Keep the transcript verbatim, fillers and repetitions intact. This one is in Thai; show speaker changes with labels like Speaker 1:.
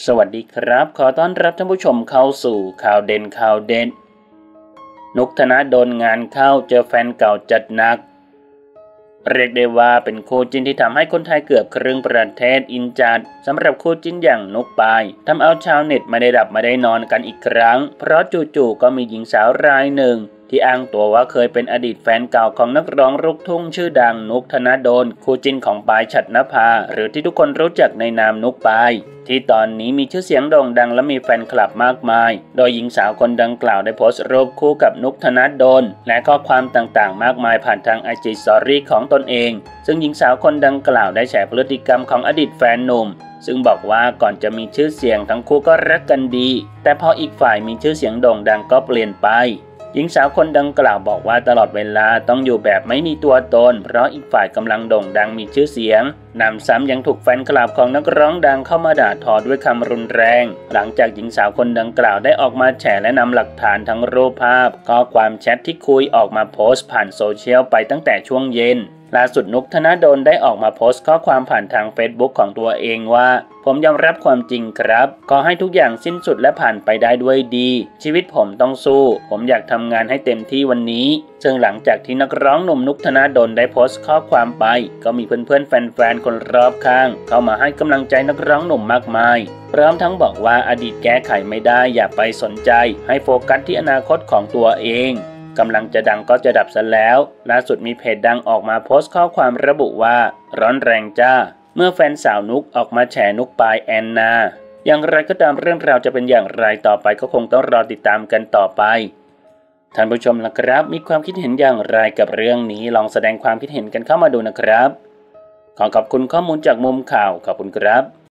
Speaker 1: สวัสดีครับขอต้อนรับท่านผู้ชมเข้าสู่ข่าวเด่นข่าวเด่นนุกธนดลงานเข้าเจอแฟนเก่าจัดหนักเรียกได้ว่าเป็นคู่จิ้นที่ทำให้คนไทยเกือบครึ่งประเทศอินจัดสำหรับคู่จิ้นอย่างนุกปายทำเอาชาวเน็ตไม่ได้หลับไม่ได้นอนกันอีกครั้งเพราะจู่ๆก็มีหญิงสาวรายหนึ่งที่อ้างตัวว่าเคยเป็นอดีตแฟนเก่าของนักร้องลูกทุ่งชื่อดังนุกธนดลคู่จิ้นของปายฉัตรนภาหรือที่ทุกคนรู้จักในนามนุกปายที่ตอนนี้มีชื่อเสียงโด่งดังและมีแฟนคลับมากมายโดยหญิงสาวคนดังกล่าวได้โพสต์รูปคู่กับนุกธนดลและข้อความต่างๆมากมายผ่านทาง ไอ จี Story ของตนเองซึ่งหญิงสาวคนดังกล่าวได้แฉพฤติกรรมของอดีตแฟนหนุ่มซึ่งบอกว่าก่อนจะมีชื่อเสียงทั้งคู่ก็รักกันดีแต่พออีกฝ่ายมีชื่อเสียงโด่งดังก็เปลี่ยนไปหญิงสาวคนดังกล่าวบอกว่าตลอดเวลาต้องอยู่แบบไม่มีตัวตนเพราะอีกฝ่ายกำลังโด่งดังมีชื่อเสียงนำซ้ำยังถูกแฟนคลับของนักร้องดังเข้ามาด่าทอด้วยคำรุนแรงหลังจากหญิงสาวคนดังกล่าวได้ออกมาแฉและนำหลักฐานทั้งรูปภาพข้อความแชทที่คุยออกมาโพสต์ผ่านโซเชียลไปตั้งแต่ช่วงเย็นล่าสุดนุกธนดลได้ออกมาโพสต์ข้อความผ่านทาง Facebook ของตัวเองว่าผมยอมรับความจริงครับขอให้ทุกอย่างสิ้นสุดและผ่านไปได้ด้วยดีชีวิตผมต้องสู้ผมอยากทำงานให้เต็มที่วันนี้ซึ่งหลังจากที่นักร้องหนุ่มนุกธนดลได้โพสต์ข้อความไปก็มีเพื่อนๆแฟนๆคนรอบข้างเข้ามาให้กำลังใจนักร้องหนุ่มมากมายพร้อมทั้งบอกว่าอดีตแก้ไขไม่ได้อย่าไปสนใจให้โฟกัสที่อนาคตของตัวเองกำลังจะดังก็จะดับซะแล้วล่าสุดมีเพจดังออกมาโพสต์ข้อความระบุว่าร้อนแรงจ้าเมื่อแฟนสาวนุกออกมาแฉนุกปายแอนนาอย่างไรก็ตามเรื่องราวจะเป็นอย่างไรต่อไปก็คงต้องรอติดตามกันต่อไปท่านผู้ชมล่ะครับมีความคิดเห็นอย่างไรกับเรื่องนี้ลองแสดงความคิดเห็นกันเข้ามาดูนะครับขอขอบคุณข้อมูลจากมุมข่าวขอบคุณครับ